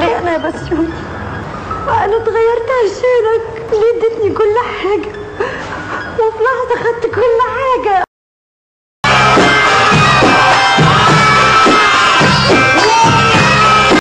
ليه انا يا بسيوني؟ انا اتغيرت عشانك، ليه اديتني كل حاجه؟